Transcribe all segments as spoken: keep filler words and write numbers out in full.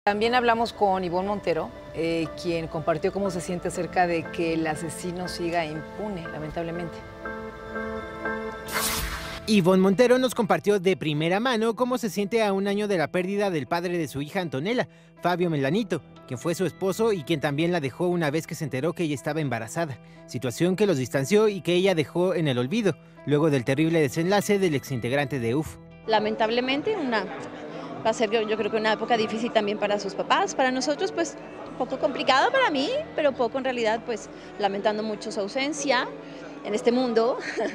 También hablamos con Ivonne Montero, eh, quien compartió cómo se siente acerca de que el asesino siga impune, lamentablemente. Ivonne Montero nos compartió de primera mano cómo se siente a un año de la pérdida del padre de su hija Antonella, Fabio Melanito, quien fue su esposo y quien también la dejó una vez que se enteró que ella estaba embarazada, situación que los distanció y que ella dejó en el olvido, luego del terrible desenlace del exintegrante de U F. Lamentablemente, una, va a ser yo, yo creo que una época difícil también para sus papás, para nosotros pues un poco complicado para mí, pero poco en realidad pues lamentando mucho su ausencia en este mundo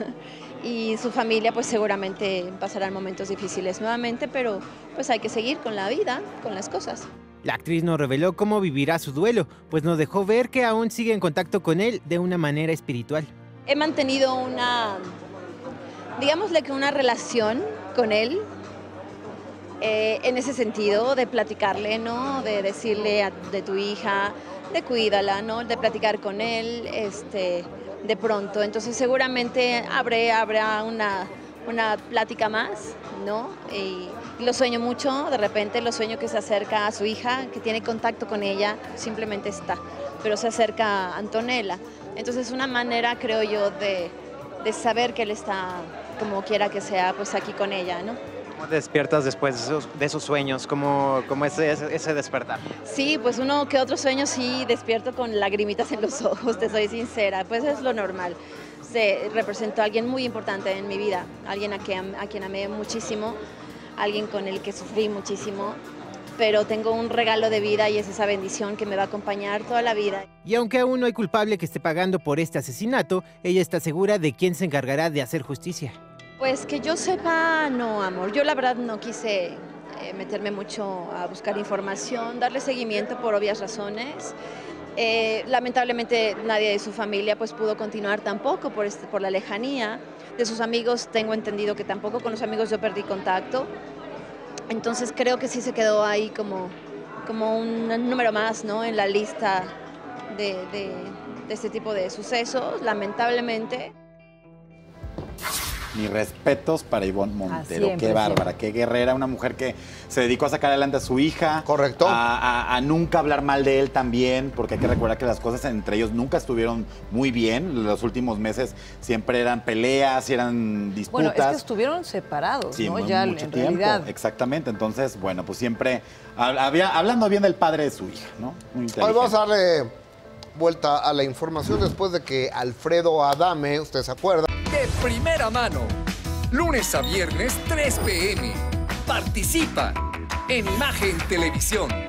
y su familia pues seguramente pasarán momentos difíciles nuevamente, pero pues hay que seguir con la vida, con las cosas. La actriz nos reveló cómo vivirá su duelo, pues nos dejó ver que aún sigue en contacto con él de una manera espiritual. He mantenido una, digámosle que una relación con él, eh, en ese sentido, de platicarle, ¿no? De decirle a, de tu hija, de cuídala, ¿no? De platicar con él, este, de pronto. Entonces seguramente habré, habrá una, una plática más, ¿no? Y lo sueño mucho, de repente lo sueño que se acerca a su hija, que tiene contacto con ella, simplemente está, pero se acerca a Antonella. Entonces es una manera, creo yo, de, de saber que él está, como quiera que sea, pues aquí con ella, ¿no? ¿Cómo despiertas después de esos, de esos sueños? ¿Cómo, cómo es ese, ese despertar? Sí, pues uno que otro sueño sí despierto con lagrimitas en los ojos, te soy sincera, pues es lo normal. Se representó a alguien muy importante en mi vida, alguien a quien, a quien amé muchísimo, alguien con el que sufrí muchísimo, pero tengo un regalo de vida y es esa bendición que me va a acompañar toda la vida. Y aunque aún no hay culpable que esté pagando por este asesinato, ella está segura de quién se encargará de hacer justicia. Pues que yo sepa, no, amor. Yo la verdad no quise eh, meterme mucho a buscar información, darle seguimiento por obvias razones. Eh, lamentablemente nadie de su familia pues pudo continuar tampoco por, este, por la lejanía. De sus amigos tengo entendido que tampoco, con los amigos yo perdí contacto. Entonces creo que sí se quedó ahí como, como un número más, ¿no? En la lista de, de, de este tipo de sucesos, lamentablemente. Mis respetos para Ivonne Montero. Siempre, qué bárbara, siempre. qué guerrera, una mujer que se dedicó a sacar adelante a su hija. Correcto. A, a, a nunca hablar mal de él también, porque hay que recordar que las cosas entre ellos nunca estuvieron muy bien. Los últimos meses siempre eran peleas, eran disputas. Bueno, es que estuvieron separados, sí, ¿no? muy, Ya mucho en tiempo. realidad. Exactamente, entonces, bueno, pues siempre había, hablando bien del padre de su hija, ¿no? Muy inteligente. Hoy vamos a darle vuelta a la información después de que Alfredo Adame, usted se acuerda, De primera mano, lunes a viernes, tres p m Participa en Imagen Televisión.